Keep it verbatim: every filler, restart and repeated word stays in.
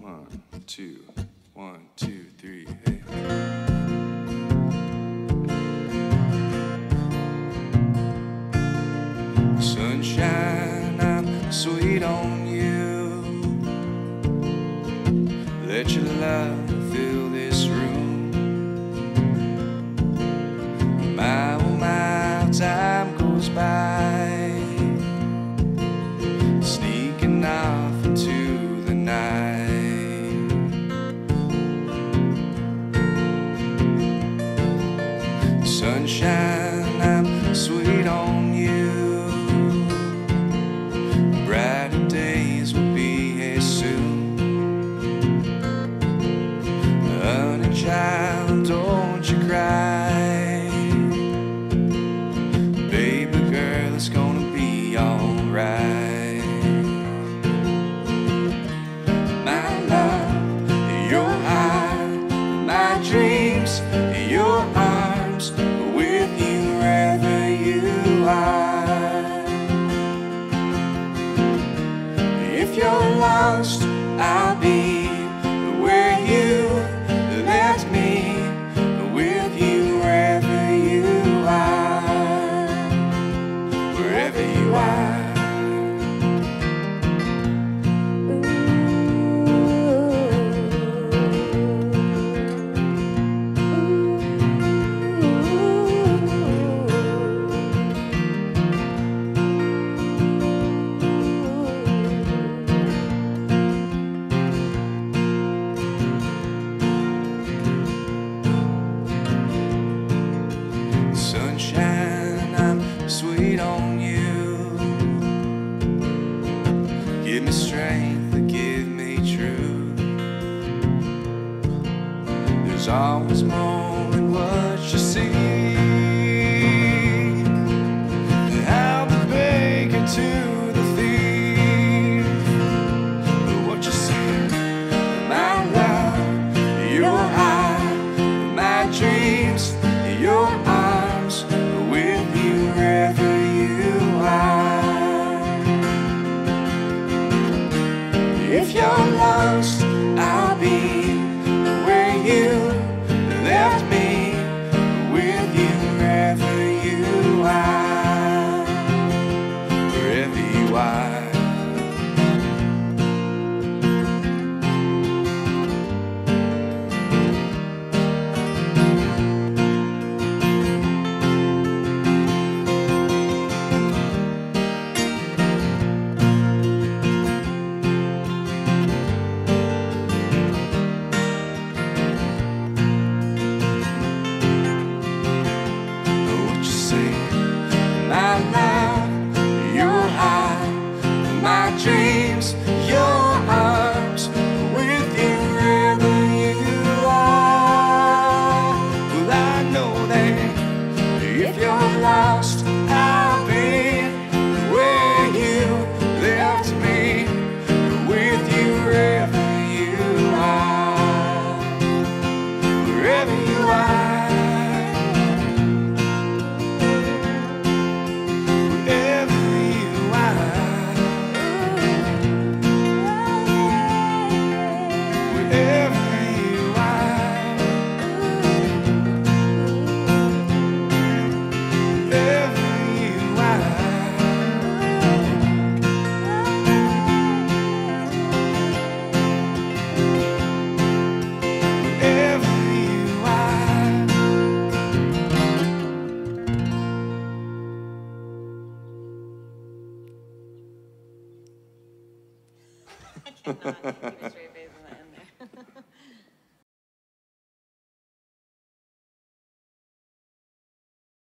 One, two, one, two, three, hey. Sunshine, I'm sweet on you. Let your love fill this room. My, oh my, time goes by, sneaking off into the night. Sunshine, I'm sweet on you. Brighter days will be here soon. Honey child, don't you cry. Baby girl, it's gonna be alright. My love, your heart, my dreams, your arms, with you wherever you are. If you're lost, I'll be where you left me, with you wherever you are, wherever you are. Sunshine, I'm sweet on you. Give me strength, give me truth. There's always more in what you see. How the baker to the thief. But what you say, my love, your heart, my dreams, your arms, with you wherever you are. If you're lost, I'll be where you left me, with you wherever you are, wherever you are. My love, your heart, my dreams, your arms, with you wherever you are. Well, I know that if you're lost, I'll be where you left me, with you wherever you are, wherever you are. I cannot.